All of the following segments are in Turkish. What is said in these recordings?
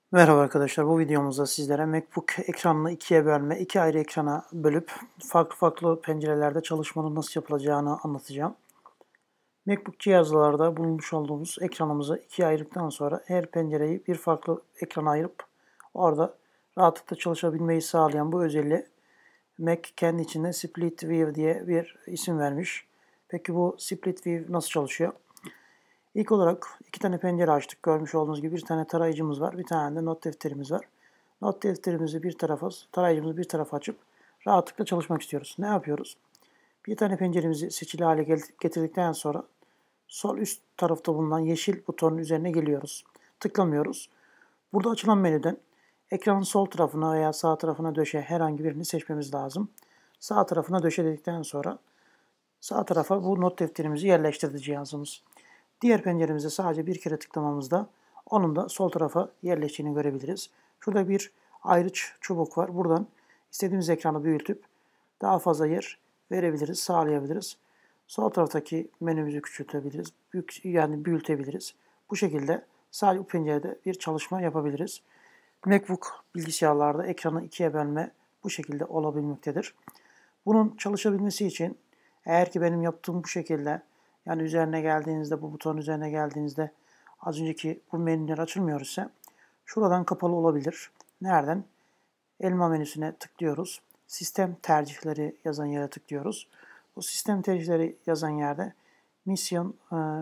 Merhaba arkadaşlar, bu videomuzda sizlere MacBook ekranını ikiye bölme, iki ayrı ekrana bölüp farklı pencerelerde çalışmanın nasıl yapılacağını anlatacağım. MacBook cihazlarda bulunmuş olduğumuz ekranımızı ikiye ayırdıktan sonra her pencereyi bir farklı ekrana ayırıp orada rahatlıkla çalışabilmeyi sağlayan bu özelliğe Mac kendi içinde Split View diye bir isim vermiş. Peki bu Split View nasıl çalışıyor? İlk olarak iki tane pencere açtık. Görmüş olduğunuz gibi bir tane tarayıcımız var. Bir tane de not defterimiz var. Not defterimizi bir tarafa, tarayıcımızı bir tarafa açıp rahatlıkla çalışmak istiyoruz. Ne yapıyoruz? Bir tane penceremizi seçili hale getirdikten sonra sol üst tarafta bulunan yeşil butonun üzerine geliyoruz. Tıklamıyoruz. Burada açılan menüden ekranın sol tarafına veya sağ tarafına döşe herhangi birini seçmemiz lazım. Sağ tarafına döşe dedikten sonra sağ tarafa bu not defterimizi yerleştirdi cihazımız. Diğer penceremize sadece bir kere tıklamamızda onun da sol tarafa yerleştiğini görebiliriz. Şurada bir ayrıç çubuk var. Buradan istediğimiz ekranı büyütüp daha fazla yer verebiliriz, sağlayabiliriz. Sol taraftaki menümüzü küçültebiliriz, yani büyütebiliriz. Bu şekilde sadece bu pencerede bir çalışma yapabiliriz. MacBook bilgisayarlarda ekranı ikiye bölme bu şekilde olabilmektedir. Bunun çalışabilmesi için eğer ki benim yaptığım bu şekilde, yani üzerine geldiğinizde, bu butonun üzerine geldiğinizde az önceki bu menüler açılmıyor ise şuradan kapalı olabilir. Nereden? Elma menüsüne tıklıyoruz. Sistem tercihleri yazan yere tıklıyoruz. Bu sistem tercihleri yazan yerde misyon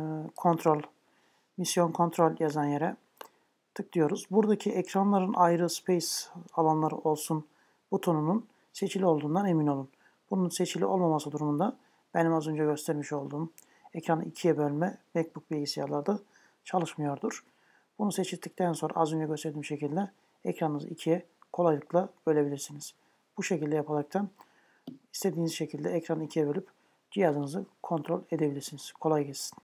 kontrol yazan yere tıklıyoruz. Buradaki ekranların ayrı space alanları olsun butonunun seçili olduğundan emin olun. Bunun seçili olmaması durumunda benim az önce göstermiş olduğum ekranı ikiye bölme MacBook bilgisayarlarda çalışmıyordur. Bunu seçildikten sonra az önce gösterdiğim şekilde ekranınızı ikiye kolaylıkla bölebilirsiniz. Bu şekilde yaparaktan istediğiniz şekilde ekranı ikiye bölüp cihazınızı kontrol edebilirsiniz. Kolay gelsin.